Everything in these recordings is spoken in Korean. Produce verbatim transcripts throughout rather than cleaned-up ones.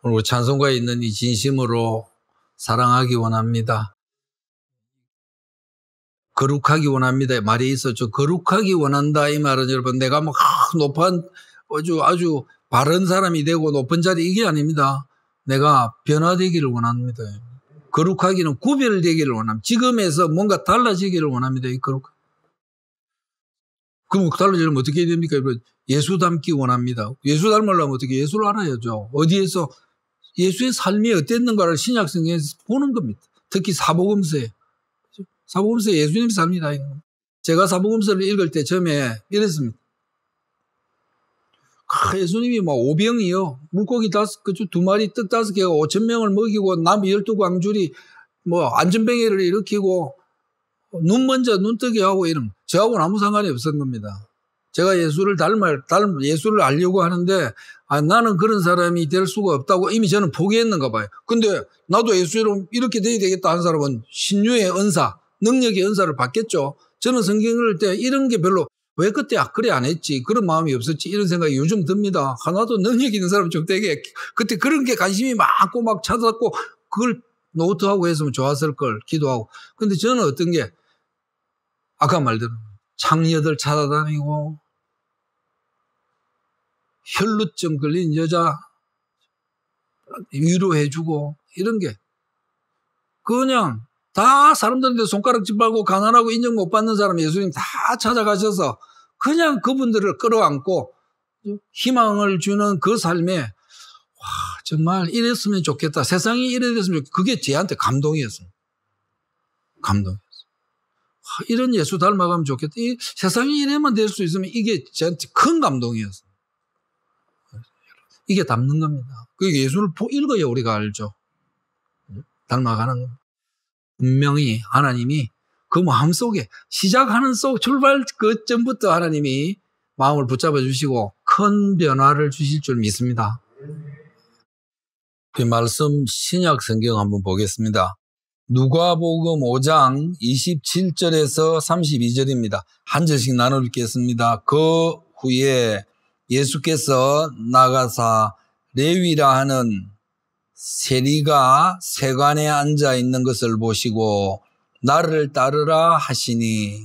오늘 찬송가에 있는 이 진심으로 사랑하기 원합니다. 거룩하기 원합니다. 말이 있었죠. 거룩하기 원한다. 이 말은 여러분 내가 막 높은 아주 아주 바른 사람이 되고 높은 자리 이게 아닙니다. 내가 변화되기를 원합니다. 거룩하기는 구별되기를 원합니다. 지금에서 뭔가 달라지기를 원합니다. 이 거룩. 그럼 달라지려면 어떻게 해야 됩니까? 예수 닮기 원합니다. 예수 닮으려면 어떻게 예수를 알아야죠. 어디에서 예수의 삶이 어땠는가를 신약 성경에서 보는 겁니다. 특히 사복음서에. 사복음서에 예수님의 삶이 다 있는 겁니다. 제가 사복음서를 읽을 때 처음에 이랬습니다. 아, 예수님이 뭐 오병이요. 물고기 다섯, 그 두 마리 떡 다섯 개가 오천 명을 먹이고 남 열두 광줄이 뭐 안전뱅이를 일으키고 눈 먼저 눈뜨게 하고 이런. 저하고는 아무 상관이 없었던 겁니다. 제가 예수를 닮을, 닮, 예수를 알려고 하는데, 아, 나는 그런 사람이 될 수가 없다고 이미 저는 포기했는가 봐요. 근데 나도 예수로 이렇게 돼야 되겠다 한 사람은 신유의 은사, 능력의 은사를 받겠죠. 저는 성경을 읽을 때 이런 게 별로 왜 그때 아, 그래 안 했지? 그런 마음이 없었지? 이런 생각이 요즘 듭니다. 하나도 능력 있는 사람 좀 되게 그때 그런 게 관심이 많고 막 찾았고 그걸 노트하고 했으면 좋았을 걸 기도하고. 근데 저는 어떤 게 아까 말대로 창녀들 찾아다니고 혈루증 걸린 여자 위로해주고 이런 게 그냥 다 사람들한테 손가락질 받고 가난하고 인정 못 받는 사람 예수님 다 찾아가셔서 그냥 그분들을 끌어안고 희망을 주는 그 삶에 와 정말 이랬으면 좋겠다. 세상이 이래 됐으면 좋겠다. 그게 저한테 감동이었어요. 감동이었어요. 와, 이런 예수 닮아가면 좋겠다. 이 세상이 이래만 될 수 있으면 이게 저한테 큰 감동이었어요. 이게 닮는 겁니다. 그 예수를 읽어야 우리가 알죠. 닮아가는 겁니다. 분명히 하나님이 그 마음속에 시작하는 속 출발 그 전부터 하나님이 마음을 붙잡아 주시고 큰 변화를 주실 줄 믿습니다. 그 말씀 신약 성경 한번 보겠습니다. 누가복음 오 장 이십칠 절에서 삼십이 절입니다. 한 절씩 나눠 읽겠습니다. 그 후에 예수께서 나가사 레위라 하는 세리가 세관에 앉아 있는 것을 보시고 나를 따르라 하시니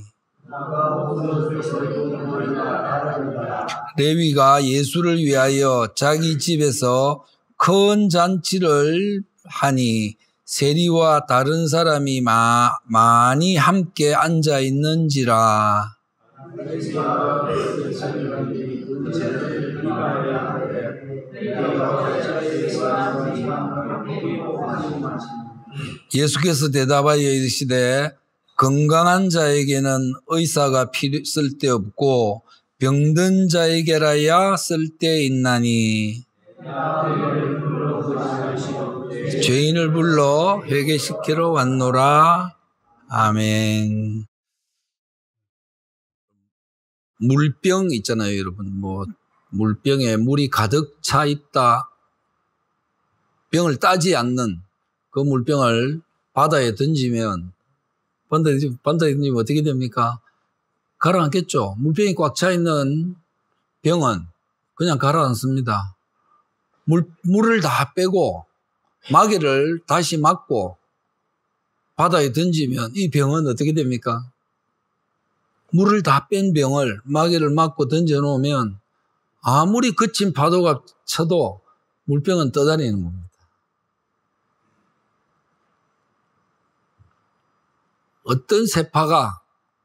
레위가 예수를 위하여 자기 집에서 큰 잔치를 하니 세리와 다른 사람이 마, 많이 함께 앉아 있는지라. 예수께서 대답하여 이르시되 건강한 자에게는 의사가 필요 쓸데없고 병든 자에게라야 쓸데있나니 죄인을 불러 회개시키러 왔노라. 아멘. 물병 있잖아요, 여러분. 뭐 물병에 물이 가득 차 있다. 병을 따지 않는 그 물병을 바다에 던지면 바다에 던지면 어떻게 됩니까? 가라앉겠죠. 물병이 꽉 차 있는 병은 그냥 가라앉습니다. 물, 물을 다 빼고 마개를 다시 막고 바다에 던지면 이 병은 어떻게 됩니까? 물을 다 뺀 병을 마개를 막고 던져놓으면 아무리 거친 파도가 쳐도 물병은 떠다니는 겁니다. 어떤 세파가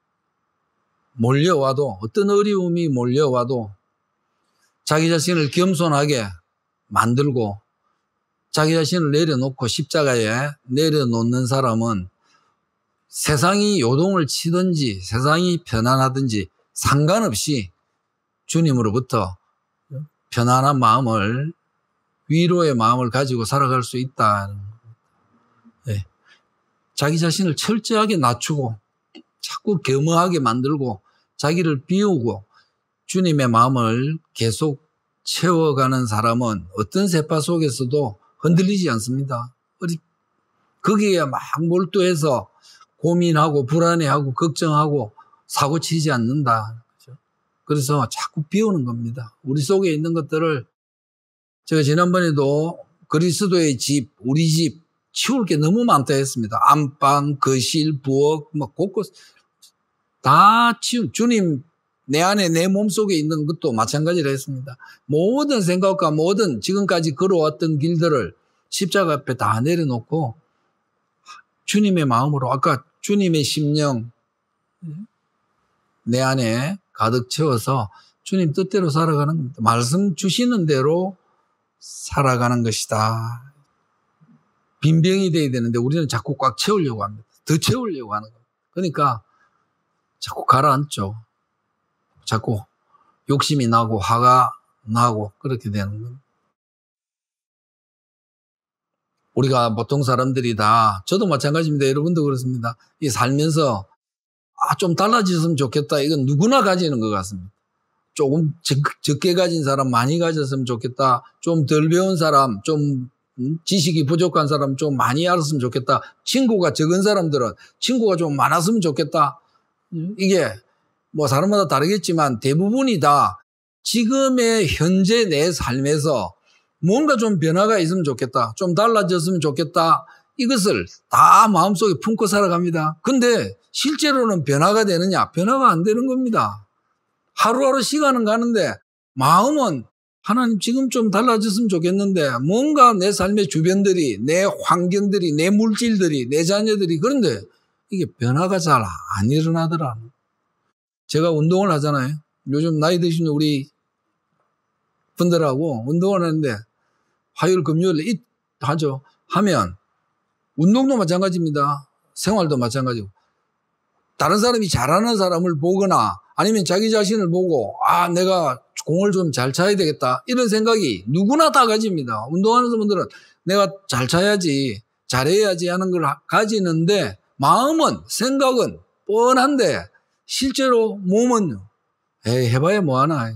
몰려와도 어떤 어려움이 몰려와도 자기 자신을 겸손하게 만들고 자기 자신을 내려놓고 십자가에 내려놓는 사람은 세상이 요동을 치든지 세상이 편안하든지 상관없이 주님으로부터 편안한 마음을 위로의 마음을 가지고 살아갈 수 있다. 네. 자기 자신을 철저하게 낮추고 자꾸 겸허하게 만들고 자기를 비우고 주님의 마음을 계속 채워가는 사람은 어떤 세파 속에서도 흔들리지 않습니다. 거기에 막 몰두해서 고민하고 불안해하고 걱정하고 사고치지 않는다. 그래서 자꾸 비우는 겁니다. 우리 속에 있는 것들을 제가 지난번에도 그리스도의 집, 우리 집 치울 게 너무 많다 했습니다. 안방, 거실, 부엌, 뭐 곳곳 다 치운, 주님 내 안에 내 몸속에 있는 것도 마찬가지로 했습니다. 모든 생각과 모든 지금까지 걸어왔던 길들을 십자가 앞에 다 내려놓고 주님의 마음으로, 아까 주님의 심령 내 안에 가득 채워서 주님 뜻대로 살아가는 겁니다. 말씀 주시는 대로 살아가는 것이다. 빈병이 돼야 되는데 우리는 자꾸 꽉 채우려고 합니다. 더 채우려고 하는 겁니다. 그러니까 자꾸 가라앉죠. 자꾸 욕심이 나고 화가 나고 그렇게 되는 겁니다. 우리가 보통 사람들이 다, 저도 마찬가지입니다. 여러분도 그렇습니다. 이 살면서 아, 좀 달라졌으면 좋겠다. 이건 누구나 가지는 것 같습니다. 조금 적, 적게 가진 사람 많이 가졌으면 좋겠다. 좀 덜 배운 사람, 좀 지식이 부족한 사람 좀 많이 알았으면 좋겠다. 친구가 적은 사람들은 친구가 좀 많았으면 좋겠다. 이게 뭐 사람마다 다르겠지만 대부분이 다 지금의 현재 내 삶에서 뭔가 좀 변화가 있으면 좋겠다. 좀 달라졌으면 좋겠다. 이것을 다 마음속에 품고 살아갑니다. 근데 실제로는 변화가 되느냐? 변화가 안 되는 겁니다. 하루하루 시간은 가는데 마음은 하나님 지금 좀 달라졌으면 좋겠는데 뭔가 내 삶의 주변들이, 내 환경들이, 내 물질들이, 내 자녀들이, 그런데 이게 변화가 잘 안 일어나더라. 제가 운동을 하잖아요. 요즘 나이 드신 우리 분들하고 운동을 하는데 화요일 금요일 하죠. 하면 운동도 마찬가지입니다. 생활도 마찬가지고 다른 사람이 잘하는 사람을 보거나 아니면 자기 자신을 보고 아 내가 공을 좀 잘 차야 되겠다 이런 생각이 누구나 다 가집니다. 운동하는 분들은 내가 잘 차야지 잘해야지 하는 걸 가지는데 마음은 생각은 뻔한데 실제로 몸은 에이 해봐야 뭐하나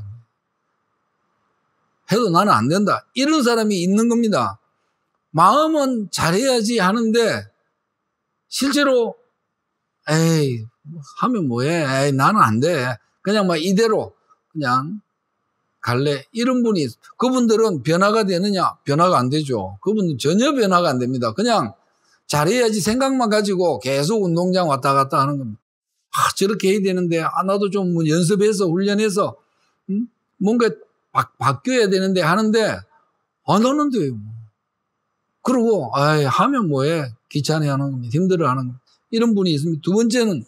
해도 나는 안 된다 이런 사람이 있는 겁니다. 마음은 잘해야지 하는데 실제로 에이 하면 뭐해 에이 나는 안 돼 그냥 막 이대로 그냥 갈래 이런 분이 그분들은 변화가 되느냐? 변화가 안 되죠. 그분은 전혀 변화가 안 됩니다. 그냥 잘해야지 생각만 가지고 계속 운동장 왔다 갔다 하는 겁니다. 아, 저렇게 해야 되는데 아, 나도 좀 연습해서 훈련해서 음? 뭔가 바, 바뀌어야 되는데 하는데 안 하는데요. 그리고 아이, 하면 뭐해 귀찮아 하는 겁니다. 힘들어 하는 겁니다. 이런 분이 있습니다. 두 번째는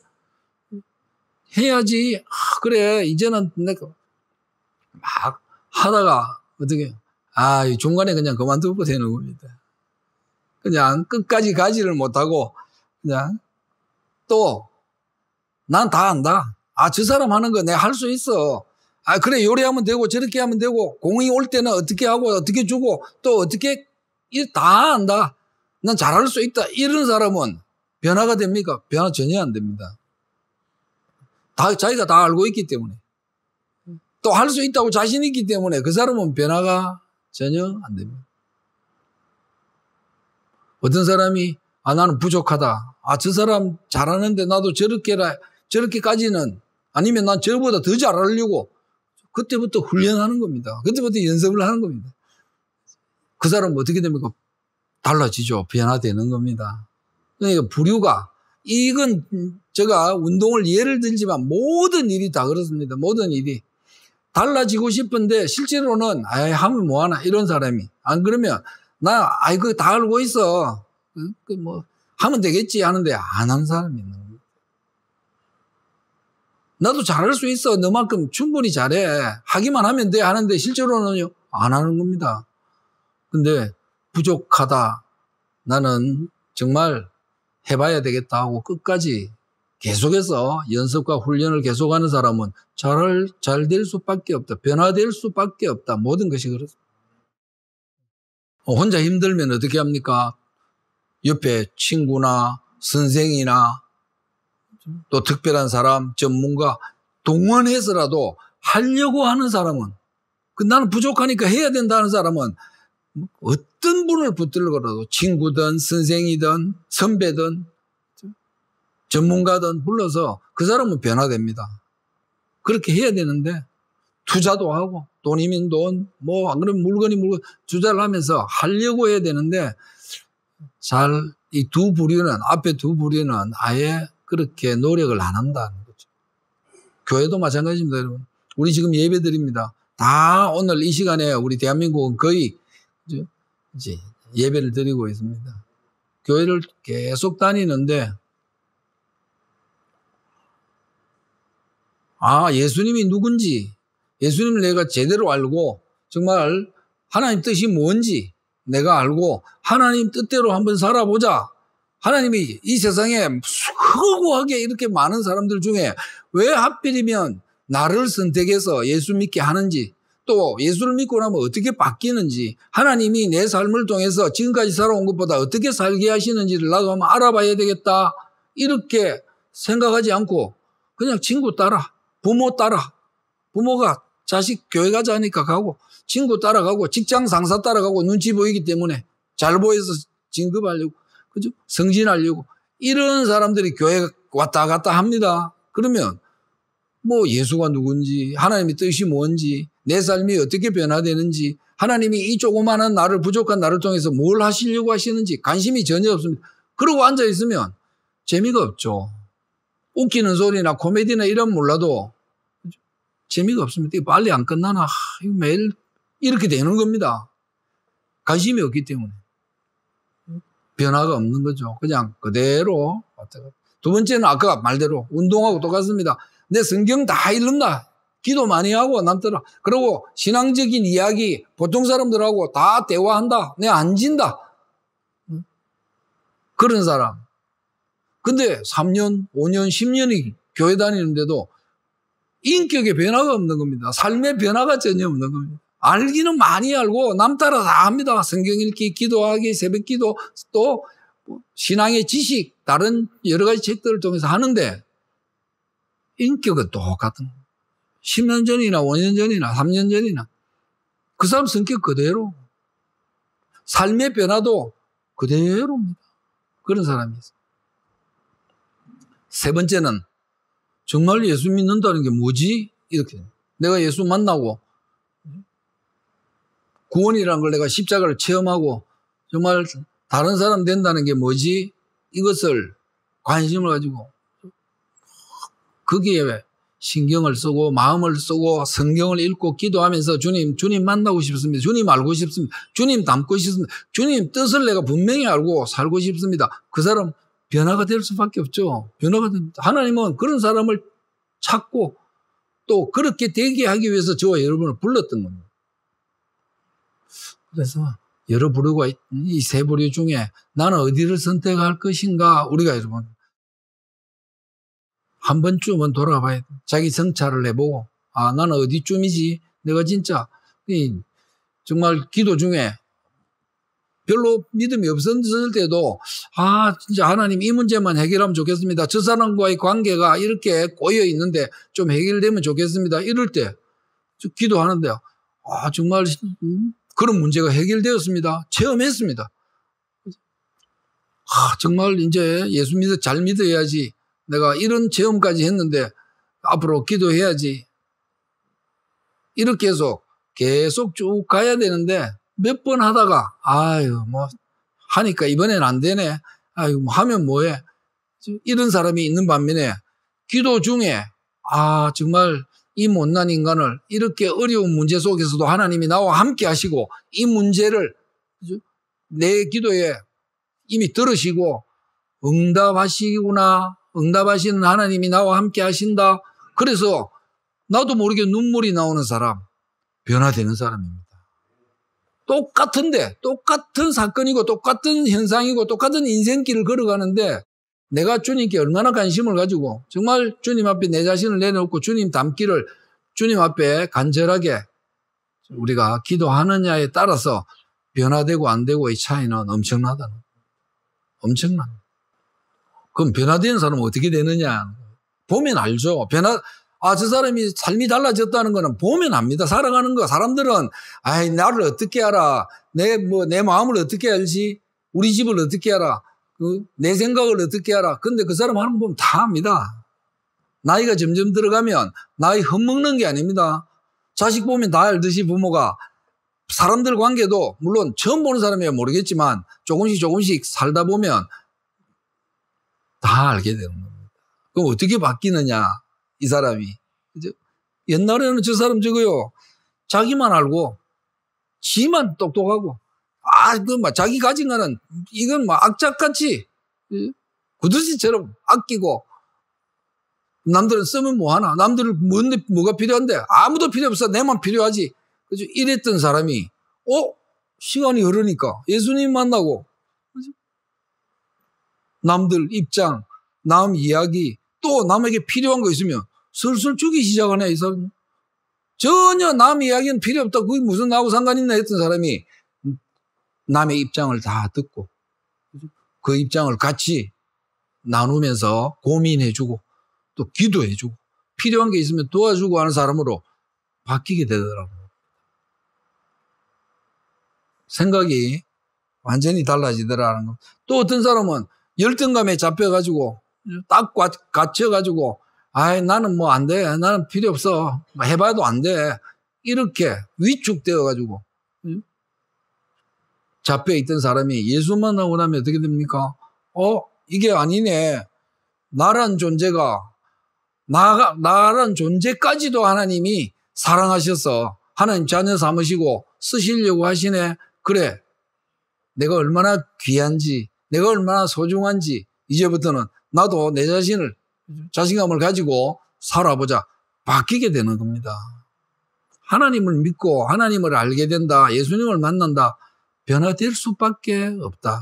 해야지 아, 그래 이제는 내가 막 하다가 어떻게 아 중간에 그냥 그만두고 되는 겁니다. 그냥 끝까지 가지를 못하고 그냥 또 난 다 안다. 아 저 사람 하는 거 내가 할 수 있어. 아 그래 요리하면 되고 저렇게 하면 되고 공이 올 때는 어떻게 하고 어떻게 주고 또 어떻게 다 안다. 난 잘할 수 있다. 이런 사람은 변화가 됩니까? 변화 전혀 안 됩니다. 다 자기가 다 알고 있기 때문에 또 할 수 있다고 자신 있기 때문에 그 사람은 변화가 전혀 안 됩니다. 어떤 사람이 아 나는 부족하다. 아 저 사람 잘하는데 나도 저렇게라 저렇게까지는 아니면 난 저보다 더 잘하려고 그때부터 훈련하는 겁니다. 그때부터 연습을 하는 겁니다. 그 사람은 어떻게 됩니까? 달라지죠. 변화되는 겁니다. 그러니까 부류가 이건 제가 운동을 예를 들지만 모든 일이 다 그렇습니다. 모든 일이 달라지고 싶은데 실제로는 아이 하면 뭐하나 이런 사람이 안 그러면 나 아이 그거 다 알고 있어 그 뭐 하면 되겠지 하는데 안 하는 사람이 있는 겁니다. 나도 잘할 수 있어 너만큼 충분히 잘해 하기만 하면 돼 하는데 실제로는요 안 하는 겁니다. 근데 부족하다 나는 정말 해봐야 되겠다 하고 끝까지 계속해서 연습과 훈련을 계속하는 사람은 잘, 잘 될 수밖에 없다. 변화될 수밖에 없다. 모든 것이 그렇습니다. 혼자 힘들면 어떻게 합니까? 옆에 친구나 선생이나 또 특별한 사람, 전문가 동원해서라도 하려고 하는 사람은 그 나는 부족하니까 해야 된다는 사람은 어떤 분을 붙들고라도 친구든 선생이든 선배든 전문가든 불러서 그 사람은 변화됩니다. 그렇게 해야 되는데 투자도 하고 돈이면 돈, 뭐, 안 그러면 물건이 물건 주자를 하면서 하려고 해야 되는데, 잘, 이 두 부류는, 앞에 두 부류는 아예 그렇게 노력을 안 한다는 거죠. 교회도 마찬가지입니다, 여러분. 우리 지금 예배 드립니다. 다 오늘 이 시간에 우리 대한민국은 거의 이제 예배를 드리고 있습니다. 교회를 계속 다니는데, 아, 예수님이 누군지, 예수님을 내가 제대로 알고, 정말 하나님 뜻이 뭔지 내가 알고, 하나님 뜻대로 한번 살아보자. 하나님이 이 세상에 허구하게 이렇게 많은 사람들 중에 왜 하필이면 나를 선택해서 예수 믿게 하는지, 또 예수를 믿고 나면 어떻게 바뀌는지, 하나님이 내 삶을 통해서 지금까지 살아온 것보다 어떻게 살게 하시는지를 나도 한번 알아봐야 되겠다. 이렇게 생각하지 않고 그냥 친구 따라, 부모 따라, 부모가 자식 교회 가자 하니까 가고, 친구 따라가고, 직장 상사 따라가고, 눈치 보이기 때문에 잘 보여서 진급하려고, 그죠? 승진하려고. 이런 사람들이 교회 왔다 갔다 합니다. 그러면 뭐 예수가 누군지, 하나님의 뜻이 뭔지, 내 삶이 어떻게 변화되는지, 하나님이 이 조그마한 나를, 부족한 나를 통해서 뭘 하시려고 하시는지 관심이 전혀 없습니다. 그러고 앉아있으면 재미가 없죠. 웃기는 소리나 코미디나 이런 몰라도 재미가 없습니다. 이거 빨리 안 끝나나? 이거 매일 이렇게 되는 겁니다. 관심이 없기 때문에. 변화가 없는 거죠. 그냥 그대로. 두 번째는 아까 말대로 운동하고 똑같습니다. 내 성경 다 읽는다. 기도 많이 하고 남더라. 그리고 신앙적인 이야기 보통 사람들하고 다 대화한다. 내 안 진다. 그런 사람. 근데 삼 년, 오 년, 십 년이 교회 다니는데도 인격의 변화가 없는 겁니다. 삶의 변화가 전혀 없는 겁니다. 알기는 많이 알고 남 따라 다 합니다. 성경 읽기, 기도하기, 새벽 기도, 또 신앙의 지식, 다른 여러 가지 책들을 통해서 하는데 인격은 똑같은 거예요. 십 년 전이나 오 년 전이나 삼 년 전이나 그 사람 성격 그대로. 삶의 변화도 그대로입니다. 그런 사람이 있어요. 세 번째는 정말 예수 믿는다는 게 뭐지? 이렇게. 내가 예수 만나고 구원이라는 걸 내가 십자가를 체험하고 정말 다른 사람 된다는 게 뭐지? 이것을 관심을 가지고 거기에 신경을 쓰고 마음을 쓰고 성경을 읽고 기도하면서 주님, 주님 만나고 싶습니다. 주님 알고 싶습니다. 주님 닮고 싶습니다. 주님 뜻을 내가 분명히 알고 살고 싶습니다. 그 사람 변화가 될 수밖에 없죠. 변화가 됩니다. 하나님은 그런 사람을 찾고 또 그렇게 되게 하기 위해서 저와 여러분을 불렀던 겁니다. 그래서 여러 부류가 이 세 부류 중에 나는 어디를 선택할 것인가 우리가 여러분 한 번쯤은 돌아봐야 돼. 자기 성찰을 해보고 아 나는 어디쯤이지 내가 진짜 정말 기도 중에 별로 믿음이 없었을 때도 아 진짜 하나님 이 문제만 해결하면 좋겠습니다. 저 사람과의 관계가 이렇게 꼬여 있는데 좀 해결되면 좋겠습니다. 이럴 때 기도하는데 아 정말 그런 문제가 해결되었습니다. 체험했습니다. 아 정말 이제 예수 믿어 잘 믿어야지. 내가 이런 체험까지 했는데 앞으로 기도해야지. 이렇게 해서 계속 쭉 가야 되는데 몇 번 하다가 아유 뭐 하니까 이번엔 안 되네. 아유 뭐 하면 뭐해. 이런 사람이 있는 반면에 기도 중에 아 정말 이 못난 인간을 이렇게 어려운 문제 속에서도 하나님이 나와 함께 하시고 이 문제를 내 기도에 이미 들으시고 응답하시구나. 응답하시는 하나님이 나와 함께 하신다. 그래서 나도 모르게 눈물이 나오는 사람, 변화되는 사람입니다. 똑같은데 똑같은 사건이고 똑같은 현상이고 똑같은 인생길을 걸어가는데 내가 주님께 얼마나 관심을 가지고 정말 주님 앞에 내 자신을 내놓고 주님 닮기를 주님 앞에 간절하게 우리가 기도하느냐에 따라서 변화되고 안 되고의 차이는 엄청나다는 거예요. 엄청납니다. 그럼 변화되는 사람은 어떻게 되느냐 보면 알죠. 변화 아, 저 사람이 삶이 달라졌다는 거는 보면 압니다. 살아가는 거. 사람들은, 아이, 나를 어떻게 알아? 내, 뭐, 내 마음을 어떻게 알지? 우리 집을 어떻게 알아? 그, 내 생각을 어떻게 알아? 근데 그 사람 하는 거 보면 다 압니다. 나이가 점점 들어가면, 나이 헛먹는 게 아닙니다. 자식 보면 다 알듯이 부모가 사람들 관계도 물론 처음 보는 사람이야 모르겠지만 조금씩 조금씩 살다 보면 다 알게 되는 겁니다. 그럼 어떻게 바뀌느냐 이 사람이. 그죠? 옛날에는 저 사람 저거요 자기만 알고 지만 똑똑하고 아, 그, 막, 자기 가진 거는, 이건 뭐, 악착같이, 구두씨처럼 아끼고, 남들은 쓰면 뭐하나? 남들은 뭔데, 뭐가 필요한데? 아무도 필요 없어. 내만 필요하지. 그죠? 이랬던 사람이, 어? 시간이 흐르니까 예수님 만나고, 그죠? 남들 입장, 남 이야기, 또 남에게 필요한 거 있으면 슬슬 주기 시작하네, 이 사람. 전혀 남 이야기는 필요 없다. 그게 무슨 나하고 상관 있나 했던 사람이, 남의 입장을 다 듣고 그 입장을 같이 나누면서 고민해주고 또 기도해주고 필요한 게 있으면 도와주고 하는 사람으로 바뀌게 되더라고요. 생각이 완전히 달라지더라는 거. 또 어떤 사람은 열등감에 잡혀가지고 딱 갇혀가지고 아이 나는 뭐 안 돼. 나는 필요 없어. 해봐도 안 돼. 이렇게 위축되어가지고 잡혀있던 사람이 예수 만나고 나면 어떻게 됩니까? 어? 이게 아니네. 나란 존재가, 나, 나란 존재까지도 하나님이 사랑하셔서 하나님 자녀 삼으시고 쓰시려고 하시네. 그래. 내가 얼마나 귀한지, 내가 얼마나 소중한지, 이제부터는 나도 내 자신을, 자신감을 가지고 살아보자. 바뀌게 되는 겁니다. 하나님을 믿고 하나님을 알게 된다. 예수님을 만난다. 변화될 수밖에 없다.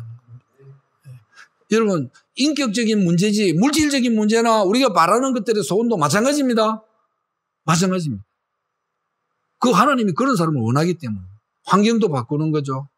여러분 인격적인 문제지 물질적인 문제나 우리가 바라는 것들의 소원도 마찬가지입니다. 마찬가지입니다. 그 하나님이 그런 사람을 원하기 때문에 환경도 바꾸는 거죠.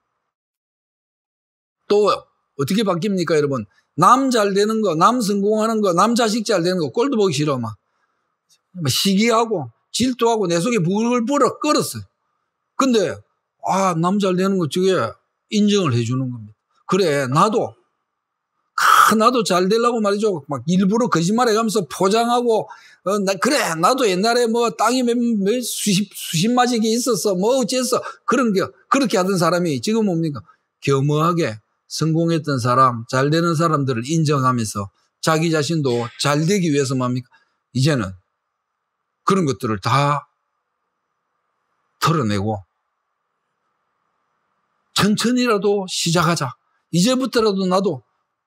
또 어떻게 바뀝니까 여러분? 남 잘 되는 거, 남 성공하는 거, 남 자식 잘 되는 거 꼴도 보기 싫어. 막 시기하고 질투하고 내 속에 불을 불어 끓었어요. 근데 아, 남 잘 되는 거 저게 인정을 해주는 겁니다. 그래, 나도, 아, 나도 잘 되려고 말이죠. 막 일부러 거짓말 해가면서 포장하고, 어, 나, 그래, 나도 옛날에 뭐 땅이 몇, 몇 수십, 수십 마지기 있었어. 뭐 어째서. 그런 게, 그렇게 하던 사람이 지금 뭡니까? 겸허하게 성공했던 사람, 잘 되는 사람들을 인정하면서 자기 자신도 잘 되기 위해서 뭡니까? 이제는 그런 것들을 다 털어내고, 천천히라도 시작하자. 이제부터라도 나도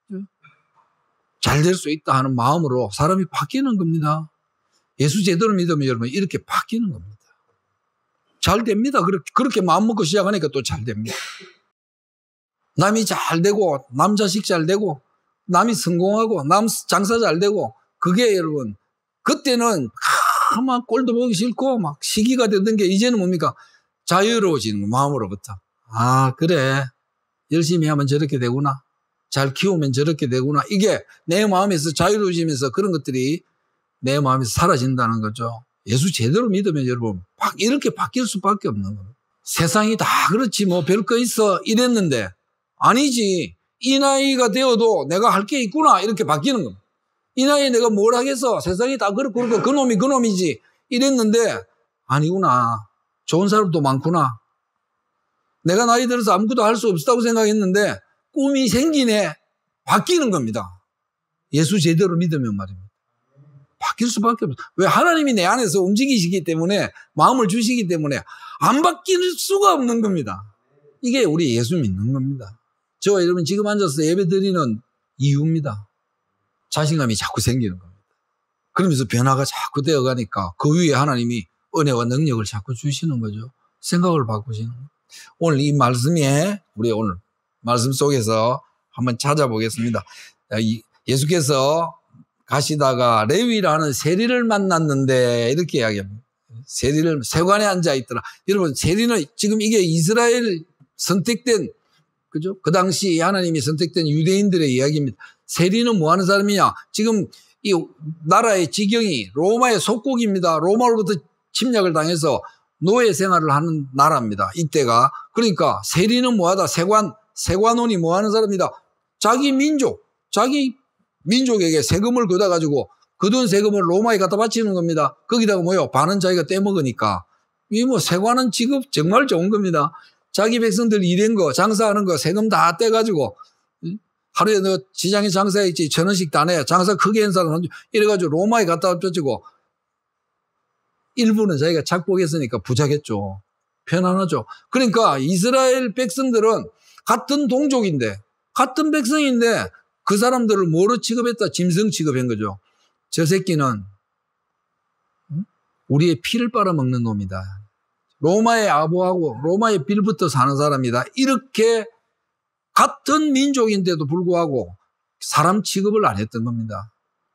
잘 될 수 있다 하는 마음으로 사람이 바뀌는 겁니다. 예수 제대로 믿으면 여러분 이렇게 바뀌는 겁니다. 잘 됩니다. 그렇게, 그렇게 마음 먹고 시작하니까 또 잘 됩니다. 남이 잘 되고 남 자식 잘 되고 남이 성공하고 남 장사 잘 되고 그게 여러분 그때는 아, 막 꼴도 보기 싫고 막 시기가 되던 게 이제는 뭡니까? 자유로워지는 거 마음으로부터. 아, 그래. 열심히 하면 저렇게 되구나. 잘 키우면 저렇게 되구나. 이게 내 마음에서 자유로워지면서 그런 것들이 내 마음에서 사라진다는 거죠. 예수 제대로 믿으면 여러분 이렇게 바뀔 수밖에 없는 겁니다. 세상이 다 그렇지 뭐 별거 있어 이랬는데 아니지. 이 나이가 되어도 내가 할 게 있구나 이렇게 바뀌는 겁니다. 이 나이에 내가 뭘 하겠어. 세상이 다 그렇고 그렇고 그놈이 그놈이지 이랬는데 아니구나. 좋은 사람도 많구나. 내가 나이 들어서 아무것도 할 수 없다고 생각했는데 꿈이 생기네. 바뀌는 겁니다. 예수 제대로 믿으면 말입니다. 바뀔 수밖에 없어요. 왜? 하나님이 내 안에서 움직이시기 때문에 마음을 주시기 때문에 안 바뀔 수가 없는 겁니다. 이게 우리 예수 믿는 겁니다. 저와 여러분 지금 앉아서 예배 드리는 이유입니다. 자신감이 자꾸 생기는 겁니다. 그러면서 변화가 자꾸 되어가니까 그 위에 하나님이 은혜와 능력을 자꾸 주시는 거죠. 생각을 바꾸시는 거예요. 오늘 이 말씀에 우리 오늘 말씀 속에서 한번 찾아보겠습니다. 예수께서 가시다가 레위라는 세리를 만났는데 이렇게 이야기합니다. 세리를 세관에 앉아 있더라. 여러분 세리는 지금 이게 이스라엘 선택된 그죠? 그 당시 하나님이 선택된 유대인들의 이야기입니다. 세리는 뭐 하는 사람이냐? 지금 이 나라의 지경이 로마의 속국입니다. 로마로부터 침략을 당해서 노예 생활을 하는 나라입니다. 이때가. 그러니까 세리는 뭐하다? 세관, 세관원이 뭐하는 사람이다? 자기 민족, 자기 민족에게 세금을 걷어가지고 그 돈 세금을 로마에 갖다 바치는 겁니다. 거기다가 뭐요? 반은 자기가 떼먹으니까 이 뭐 세관은 직업 정말 좋은 겁니다. 자기 백성들 일한 거, 장사하는 거 세금 다 떼가지고 하루에 너 시장에 장사했지 천 원씩 다 내. 장사 크게 한 사람 이래가지고 로마에 갔다 왔죠. 일부는 자기가 착복했으니까 부자겠죠. 편안하죠. 그러니까 이스라엘 백성들은 같은 동족인데 같은 백성인데 그 사람들을 뭐로 취급했다? 짐승 취급한 거죠. 저 새끼는 우리의 피를 빨아먹는 놈이다. 로마의 아부하고 로마의 빌부터 사는 사람이다. 이렇게 같은 민족인데도 불구하고 사람 취급을 안 했던 겁니다.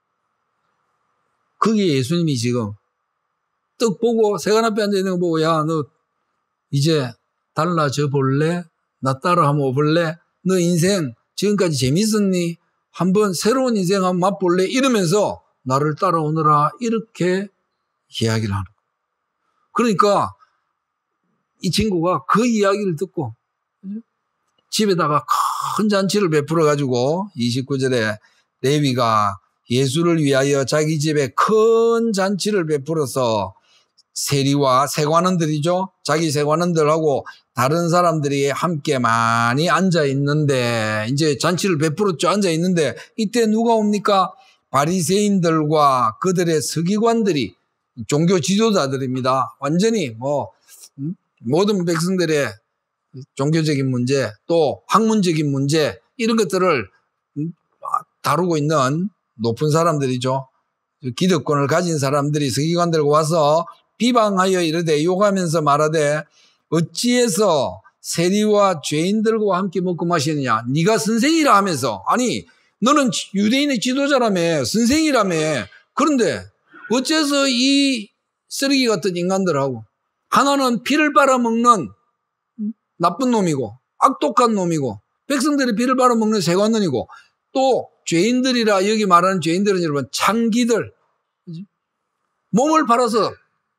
거기에 예수님이 지금 떡 보고 세관 앞에 앉아있는 거 보고 야 너 이제 달라져 볼래? 나 따라 한번 오볼래? 너 인생 지금까지 재밌었니? 한번 새로운 인생 한번 맛볼래? 이러면서 나를 따라오너라 이렇게 이야기를 하는 거예요. 그러니까 이 친구가 그 이야기를 듣고 집에다가 큰 잔치를 베풀어 가지고 이십구 절에 레위가 예수를 위하여 자기 집에 큰 잔치를 베풀어서 세리와 세관원들이죠. 자기 세관원들하고 다른 사람들이 함께 많이 앉아 있는데 이제 잔치를 베풀었죠. 앉아 있는데 이때 누가 옵니까? 바리새인들과 그들의 서기관들이 종교 지도자들입니다. 완전히 뭐 모든 백성들의 종교적인 문제 또 학문적인 문제 이런 것들을 다루고 있는 높은 사람들이죠. 기득권을 가진 사람들이 서기관들과 와서 비방하여 이르되 욕하면서 말하되 어찌해서 세리와 죄인들과 함께 먹고 마시느냐. 네가 선생이라 하면서 아니 너는 유대인의 지도자라며 선생이라며 그런데 어째서 이 쓰레기 같은 인간들하고 하나는 피를 빨아먹는 나쁜 놈이고 악독한 놈이고 백성들이 피를 빨아먹는 세관원이고 또 죄인들이라 여기 말하는 죄인들은 여러분 창기들 몸을 팔아서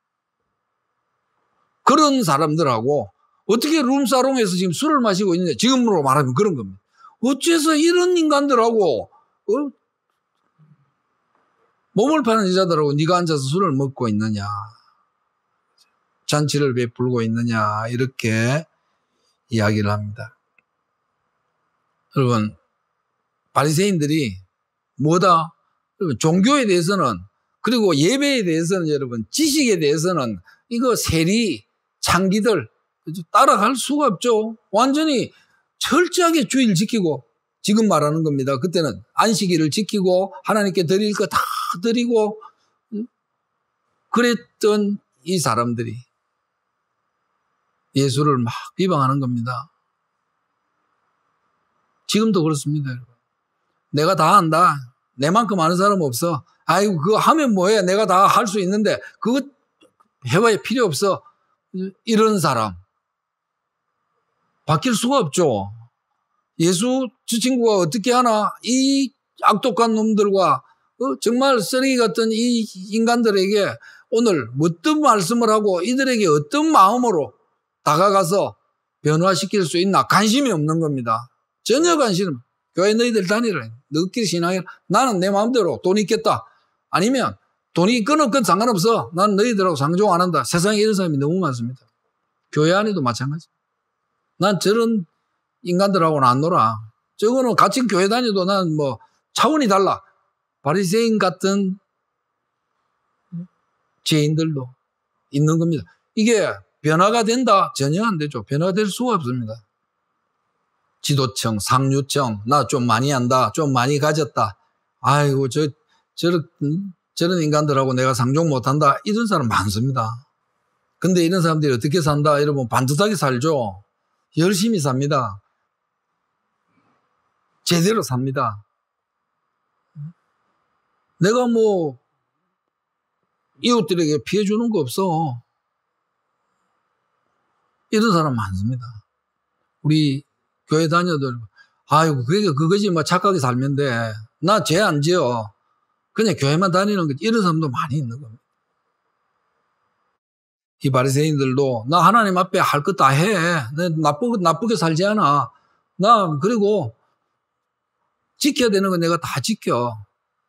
그런 사람들하고 어떻게 룸사롱에서 지금 술을 마시고 있느냐. 지금으로 말하면 그런 겁니다. 어째서 이런 인간들하고 어? 몸을 파는 여자들하고 네가 앉아서 술을 먹고 있느냐. 잔치를 베풀고 있느냐. 이렇게 이야기를 합니다. 여러분 바리새인들이 뭐다? 여러분 종교에 대해서는 그리고 예배에 대해서는 여러분 지식에 대해서는 이거 세리 창기들 따라갈 수가 없죠. 완전히 철저하게 주의를 지키고 지금 말하는 겁니다. 그때는 안식일을 지키고 하나님께 드릴 거 다 드리고 그랬던 이 사람들이 예수를 막 비방하는 겁니다. 지금도 그렇습니다. 내가 다 한다. 내만큼 아는 사람 없어. 아이고 그거 하면 뭐해. 내가 다 할 수 있는데 그거 해봐야 필요 없어. 이런 사람 바뀔 수가 없죠. 예수 저 친구가 어떻게 하나 이 악독한 놈들과 어, 정말 쓰레기 같은 이 인간들에게 오늘 어떤 말씀을 하고 이들에게 어떤 마음으로 다가가서 변화시킬 수 있나 관심이 없는 겁니다. 전혀 관심 없어요. 교회 너희들 다니라. 너희끼리 신앙해라. 나는 내 마음대로 돈 있겠다. 아니면 돈이 있건 없건 상관없어. 난 너희들하고 상종 안 한다. 세상에 이런 사람이 너무 많습니다. 교회 안에도 마찬가지. 난 저런 인간들하고는 안 놀아. 저거는 같이 교회 다녀도 난 뭐 차원이 달라. 바리새인 같은 죄인들도 있는 겁니다. 이게 변화가 된다? 전혀 안 되죠. 변화될 수가 없습니다. 지도층, 상류층, 나 좀 많이 한다. 좀 많이 가졌다. 아이고, 저, 저런, 저런 인간들하고 내가 상종 못한다. 이런 사람 많습니다. 근데 이런 사람들이 어떻게 산다? 이러면 반듯하게 살죠. 열심히 삽니다. 제대로 삽니다. 내가 뭐 이웃들에게 피해 주는 거 없어. 이런 사람 많습니다. 우리 교회 다녀들 아이고 그게 그거지 뭐 착하게 살면 돼. 나 죄 안 지어. 그냥 교회만 다니는 거지. 이런 사람도 많이 있는 겁니다. 이 바리새인들도 나 하나님 앞에 할 것 다 해. 나 나쁘게, 나쁘게 살지 않아. 나 그리고 지켜야 되는 건 내가 다 지켜.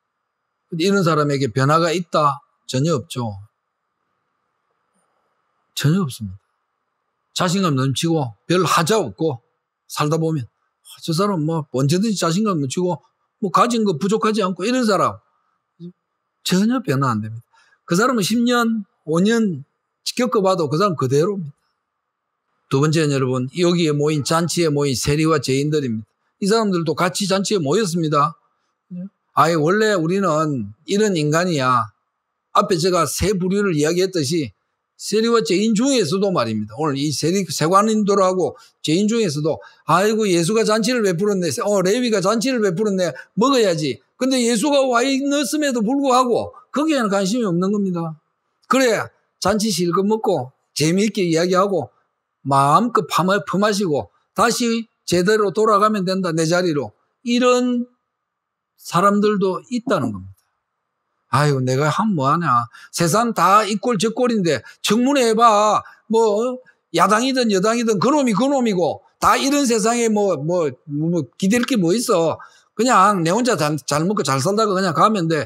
이런 사람에게 변화가 있다? 전혀 없죠. 전혀 없습니다. 자신감 넘치고 별 하자 없고 살다 보면 저 사람 뭐 언제든지 자신감 넘치고 뭐 가진 거 부족하지 않고 이런 사람 전혀 변화 안 됩니다. 그 사람은 십 년, 오 년 겪어봐도 그 사람 그대로입니다. 두 번째는 여러분, 여기에 모인 잔치에 모인 세리와 죄인들입니다. 이 사람들도 같이 잔치에 모였습니다. 아예 원래 우리는 이런 인간이야. 앞에 제가 세 부류를 이야기했듯이 세리와 죄인 중에서도 말입니다. 오늘 이 세리, 세관인들하고 죄인 중에서도 아이고 예수가 잔치를 베풀었네. 어, 레위가 잔치를 베풀었네. 먹어야지. 근데 예수가 와 있었음에도 불구하고 거기에는 관심이 없는 겁니다. 그래 잔치 실컷 먹고 재미있게 이야기하고 마음껏 퍼마시고 다시 제대로 돌아가면 된다 내 자리로. 이런 사람들도 있다는 겁니다. 아이고 내가 하면 뭐하냐. 세상 다 이꼴 저꼴인데 청문회 해봐. 뭐 야당이든 여당이든 그놈이 그놈이고 다 이런 세상에 뭐, 뭐, 뭐 기댈 게 뭐 있어. 그냥 내 혼자 잘, 잘 먹고 잘 살다가 그냥 가면 돼.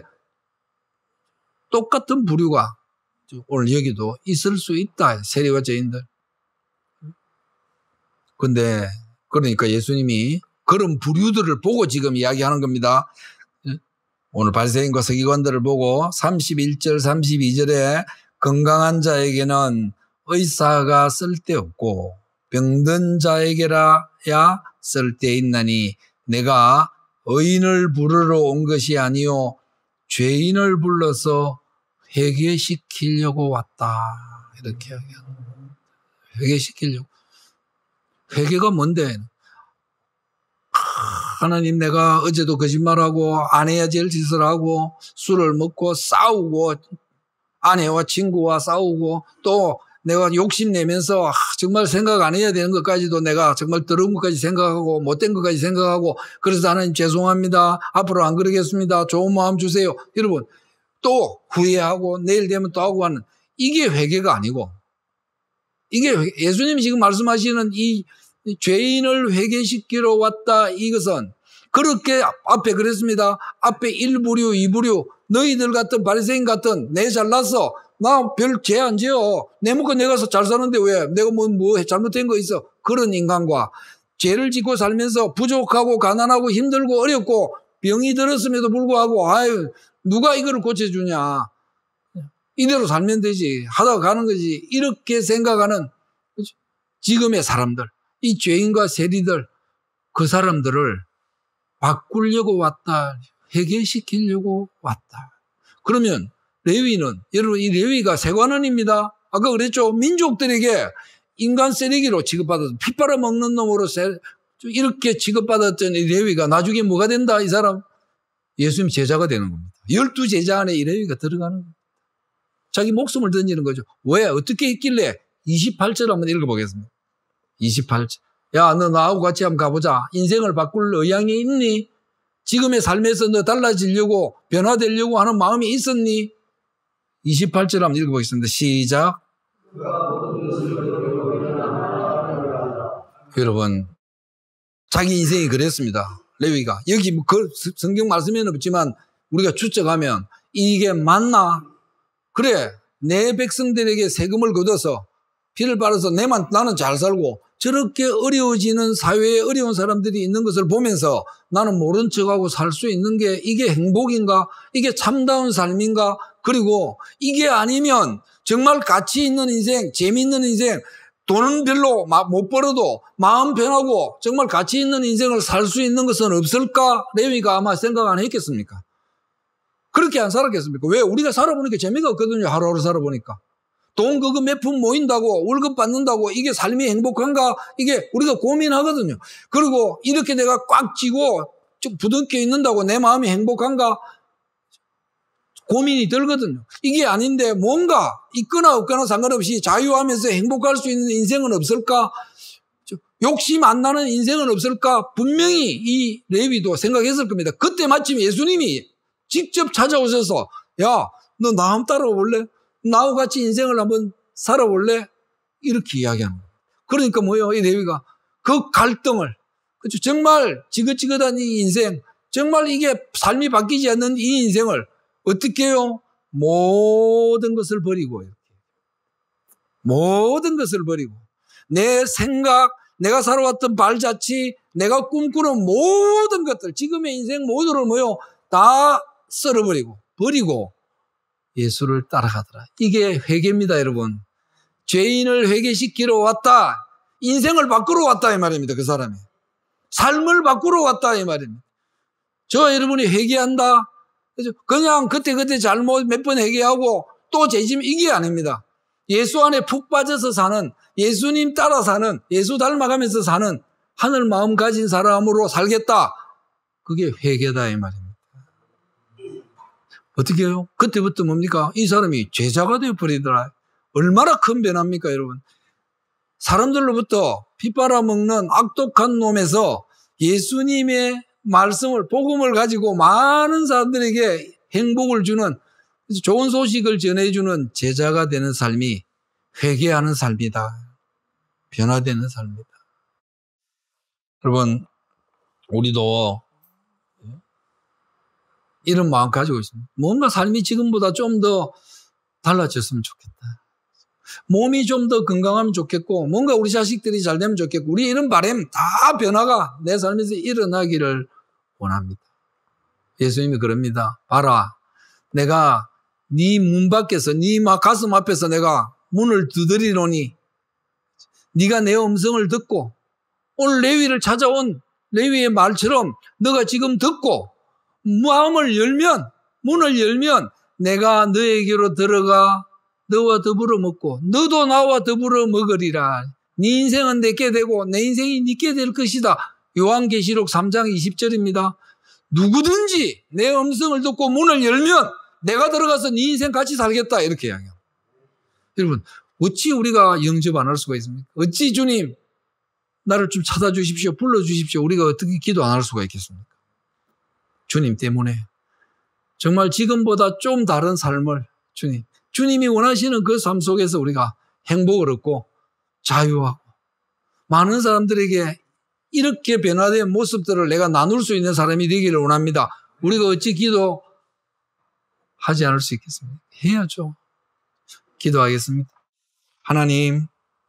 똑같은 부류가 오늘 여기도 있을 수 있다. 세리와 죄인들. 근데 그러니까 예수님이 그런 부류들을 보고 지금 이야기하는 겁니다. 오늘 바리새인과 서기관들을 보고 삼십일 절 삼십이 절에 건강한 자에게는 의사가 쓸데없고 병든 자에게라야 쓸데있나니 내가 의인을 부르러 온 것이 아니요 죄인을 불러서 회개시키려고 왔다. 이렇게 이야기하는 거예요. 회개시키려고. 회개가 뭔데? 하나님 내가 어제도 거짓말하고 안 해야지 할 짓을 하고 술을 먹고 싸우고 아내와 친구와 싸우고 또 내가 욕심내면서 정말 생각 안 해야 되는 것까지도 내가 정말 더러운 것까지 생각하고 못된 것까지 생각하고 그래서 하나님 죄송합니다. 앞으로 안 그러겠습니다. 좋은 마음 주세요. 여러분 또 후회하고 내일 되면 또 하고 하는 이게 회개가 아니고 이게 예수님이 지금 말씀하시는 이 죄인을 회개시키러 왔다 이것은 그렇게 앞에 그랬습니다. 앞에 일 부류, 이 부류 너희들 같은 바리새인 같은 내 잘났어. 나 별 죄 안 지어. 내 먹고 내가 잘 사는데 왜 내가 뭐, 뭐 잘못된 거 있어. 그런 인간과 죄를 짓고 살면서 부족하고 가난하고 힘들고 어렵고 병이 들었음에도 불구하고 아유 누가 이거를 고쳐주냐. 이대로 살면 되지. 하다가 가는 거지. 이렇게 생각하는 지금의 사람들. 이 죄인과 세리들 그 사람들을 바꾸려고 왔다. 회개시키려고 왔다. 그러면 레위는 여러분 이 레위가 세관원입니다. 아까 그랬죠. 민족들에게 인간 쓰레기로 취급받아서 피 빨아먹는 놈으로 이렇게 취급받았던 이 레위가 나중에 뭐가 된다. 이 사람 예수님 제자가 되는 겁니다. 열두 제자 안에 이 레위가 들어가는 겁니다. 자기 목숨을 던지는 거죠. 왜? 어떻게 했길래? 이십팔 절 한번 읽어보겠습니다. 이십팔 절. 야, 너 나하고 같이 한번 가보자. 인생을 바꿀 의향이 있니? 지금의 삶에서 너 달라지려고 변화되려고 하는 마음이 있었니? 이십팔 절 한번 읽어보겠습니다. 시작. 여러분 자기 인생이 그랬습니다. 레위가. 여기 뭐 그 성경 말씀에는 없지만 우리가 추측하면 이게 맞나? 그래 내 백성들에게 세금을 걷어서 피를 빨아서 내만 나는 잘 살고 저렇게 어려워지는 사회에 어려운 사람들이 있는 것을 보면서 나는 모른 척하고 살 수 있는 게 이게 행복인가? 이게 참다운 삶인가? 그리고 이게 아니면 정말 가치 있는 인생, 재미있는 인생, 돈은 별로 못 벌어도 마음 편하고 정말 가치 있는 인생을 살 수 있는 것은 없을까? 레위가 아마 생각 안 했겠습니까? 그렇게 안 살았겠습니까? 왜? 우리가 살아보니까 재미가 없거든요. 하루하루 살아보니까. 돈 그거 몇 푼 모인다고 월급 받는다고 이게 삶이 행복한가? 이게 우리가 고민하거든요. 그리고 이렇게 내가 꽉 쥐고 좀 부둥켜 있는다고 내 마음이 행복한가? 고민이 들거든요. 이게 아닌데 뭔가 있거나 없거나 상관없이 자유하면서 행복할 수 있는 인생은 없을까? 욕심 안 나는 인생은 없을까? 분명히 이 레위도 생각했을 겁니다. 그때 마침 예수님이 직접 찾아오셔서 야, 너 나 한번 따라올래? 나하고 같이 인생을 한번 살아볼래? 이렇게 이야기하는 거예요. 그러니까 뭐예요? 이 레위가 그 갈등을 그렇죠? 정말 지긋지긋한 이 인생 정말 이게 삶이 바뀌지 않는 이 인생을 어떻게 해요? 모든 것을 버리고 이렇게 모든 것을 버리고 내 생각, 내가 살아왔던 발자취, 내가 꿈꾸는 모든 것들, 지금의 인생 모두를 뭐요? 다 썰어버리고 버리고 예수를 따라가더라. 이게 회개입니다, 여러분. 죄인을 회개시키러 왔다. 인생을 바꾸러 왔다 이 말입니다. 그 사람이. 삶을 바꾸러 왔다 이 말입니다. 저 여러분이 회개한다. 그냥 그때그때 잘못 몇 번 회개하고 또 죄짐 이게 아닙니다. 예수 안에 푹 빠져서 사는, 예수님 따라 사는, 예수 닮아가면서 사는 하늘 마음 가진 사람으로 살겠다. 그게 회개다 이 말입니다. 어떻게 해요? 그때부터 뭡니까? 이 사람이 제자가 되어버리더라. 얼마나 큰 변화입니까, 여러분? 사람들로부터 핏바라먹는 악독한 놈에서 예수님의 말씀을, 복음을 가지고 많은 사람들에게 행복을 주는, 좋은 소식을 전해주는 제자가 되는 삶이 회개하는 삶이다. 변화되는 삶이다. 여러분, 우리도 이런 마음 가지고 있습니다. 뭔가 삶이 지금보다 좀 더 달라졌으면 좋겠다. 몸이 좀 더 건강하면 좋겠고, 뭔가 우리 자식들이 잘 되면 좋겠고, 우리 이런 바람 다 변화가 내 삶에서 일어나기를 원합니다. 예수님이 그럽니다. 봐라, 내가 네 문 밖에서, 네 가슴 앞에서 내가 문을 두드리노니 네가 내 음성을 듣고 오늘 레위를 찾아온 레위의 말처럼 너가 지금 듣고 마음을 열면, 문을 열면 내가 너에게로 들어가 너와 더불어 먹고 너도 나와 더불어 먹으리라. 네 인생은 내게 되고 내 인생이 네게 될 것이다. 요한계시록 삼 장 이십 절입니다. 누구든지 내 음성을 듣고 문을 열면 내가 들어가서 네 인생 같이 살겠다. 이렇게 이야기해요. 여러분, 어찌 우리가 영접 안 할 수가 있습니까? 어찌 주님 나를 좀 찾아주십시오, 불러주십시오. 우리가 어떻게 기도 안 할 수가 있겠습니까? 주님 때문에 정말 지금보다 좀 다른 삶을 주님, 주님이 원하시는 그 삶 속에서 우리가 행복을 얻고 자유하고 많은 사람들에게 이렇게 변화된 모습들을 내가 나눌 수 있는 사람이 되기를 원합니다. 우리가 어찌 기도하지 않을 수 있겠습니까? 해야죠. 기도하겠습니다. 하나님,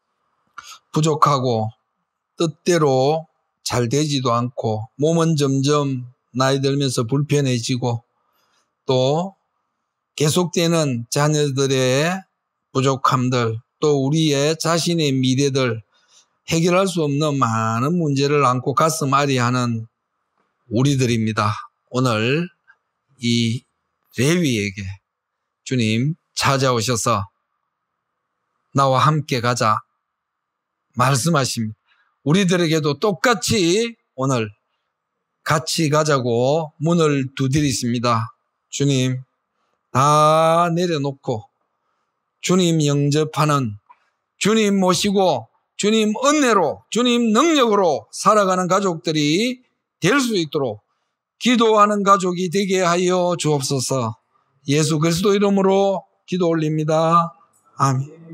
부족하고 뜻대로 잘 되지도 않고 몸은 점점 나이 들면서 불편해지고 또 계속되는 자녀들의 부족함들, 또 우리의 자신의 미래들, 해결할 수 없는 많은 문제를 안고 가슴 아리하는 우리들입니다. 오늘 이 레위에게 주님 찾아오셔서 나와 함께 가자 말씀하십니다. 우리들에게도 똑같이 오늘 같이 가자고 문을 두드리십니다. 주님, 다 내려놓고 주님 영접하는, 주님 모시고 주님 은혜로, 주님 능력으로 살아가는 가족들이 될 수 있도록 기도하는 가족이 되게 하여 주옵소서. 예수 그리스도 이름으로 기도 올립니다. 아멘.